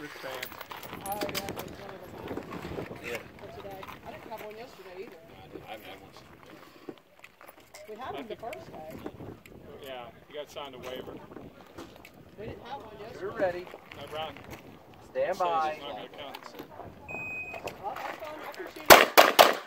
wristband. Oh, yeah, there's one of them Yeah. for today. I didn't have one yesterday either. I haven't had one since. We had them the first day. Yeah, you got signed a waiver. We didn't have one yesterday. You're ready. That round Stand by. says it's not going to count. Well, that's fine. I can shoot it.